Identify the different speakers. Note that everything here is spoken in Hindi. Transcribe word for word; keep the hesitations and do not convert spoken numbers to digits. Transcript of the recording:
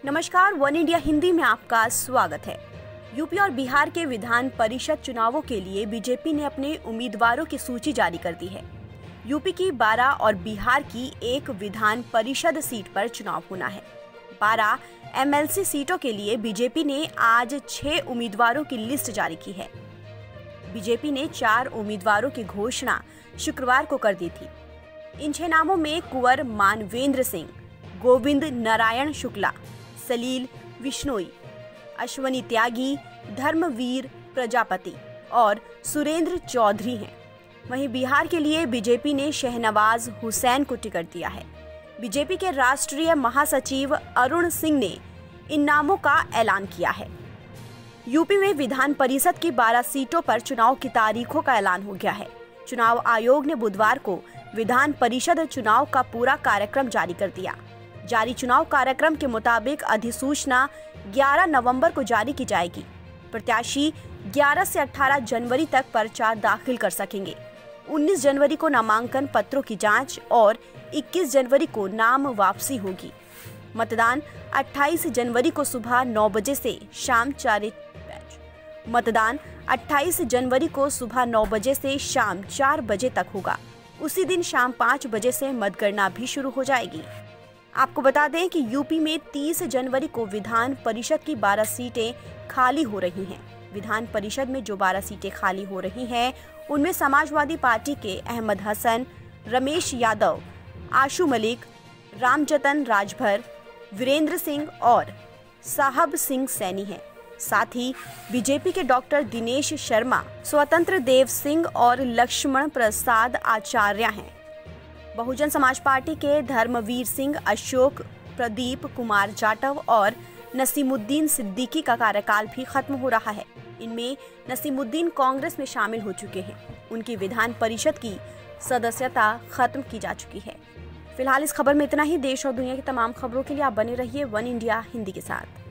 Speaker 1: नमस्कार, वन इंडिया हिंदी में आपका स्वागत है। यूपी और बिहार के विधान परिषद चुनावों के लिए बीजेपी ने अपने उम्मीदवारों की सूची जारी कर दी है। यूपी की बारह और बिहार की एक विधान परिषद सीट पर चुनाव होना है। बारह एमएलसी सीटों के लिए बीजेपी ने आज छह उम्मीदवारों की लिस्ट जारी की है। बीजेपी ने चार उम्मीदवारों की घोषणा शुक्रवार को कर दी थी। इन छह नामों में कुंवर मानवेंद्र सिंह, गोविंद नारायण शुक्ला, सलील विश्नोई, अश्वनी त्यागी, धर्मवीर प्रजापति और सुरेंद्र चौधरी हैं। वहीं बिहार के लिए बीजेपी ने शहनवाज हुसैन को टिकट दिया है। बीजेपी के राष्ट्रीय महासचिव अरुण सिंह ने इन नामों का ऐलान किया है। यूपी में विधान परिषद की बारह सीटों पर चुनाव की तारीखों का ऐलान हो गया है। चुनाव आयोग ने बुधवार को विधान परिषद चुनाव का पूरा कार्यक्रम जारी कर दिया। जारी चुनाव कार्यक्रम के मुताबिक अधिसूचना ग्यारह नवंबर को जारी की जाएगी। प्रत्याशी ग्यारह से अठारह जनवरी तक पर्चा दाखिल कर सकेंगे। उन्नीस जनवरी को नामांकन पत्रों की जांच और इक्कीस जनवरी को नाम वापसी होगी। मतदान अट्ठाईस जनवरी को सुबह नौ बजे से शाम चार मतदान अट्ठाईस जनवरी को सुबह नौ बजे से शाम चार बजे तक होगा। उसी दिन शाम पाँच बजे से मतगणना भी शुरू हो जाएगी। आपको बता दें कि यूपी में तीस जनवरी को विधान परिषद की बारह सीटें खाली हो रही हैं। विधान परिषद में जो बारह सीटें खाली हो रही हैं, उनमें समाजवादी पार्टी के अहमद हसन, रमेश यादव, आशु मलिक, रामजतन राजभर, वीरेंद्र सिंह और साहब सिंह सैनी हैं। साथ ही बीजेपी के डॉक्टर दिनेश शर्मा, स्वतंत्र देव सिंह और लक्ष्मण प्रसाद आचार्य हैं। बहुजन समाज पार्टी के धर्मवीर सिंह, अशोक प्रदीप कुमार जाटव और नसीमुद्दीन सिद्दीकी का कार्यकाल भी खत्म हो रहा है। इनमें नसीमुद्दीन कांग्रेस में शामिल हो चुके हैं। उनकी विधान परिषद की सदस्यता खत्म की जा चुकी है। फिलहाल इस खबर में इतना ही। देश और दुनिया की तमाम खबरों के लिए आप बने रहिए वन इंडिया हिंदी के साथ।